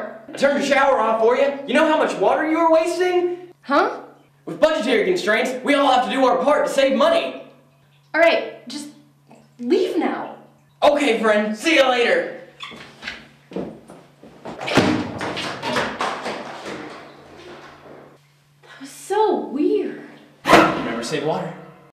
water. I turned the shower off for you. You know how much water you are wasting? Huh? With budgetary constraints, we all have to do our part to save money. Alright, just leave now. Okay, friend. See you later. That was so weird. Remember to save water.